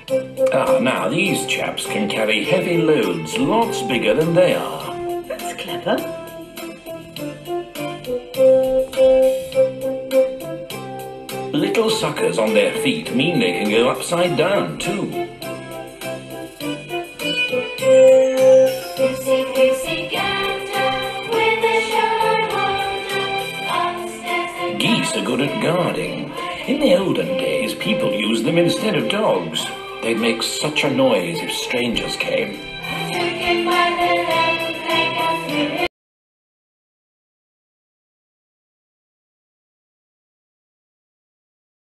Ah, now these chaps can carry heavy loads lots bigger than they are. That's clever. Little suckers on their feet mean they can go upside down too. Goosey, goosey, gander, with a shy wonder, upstairs and Geese are good at guarding. In the olden days, people used them instead of dogs. They'd make such a noise if strangers came. took him by the leg.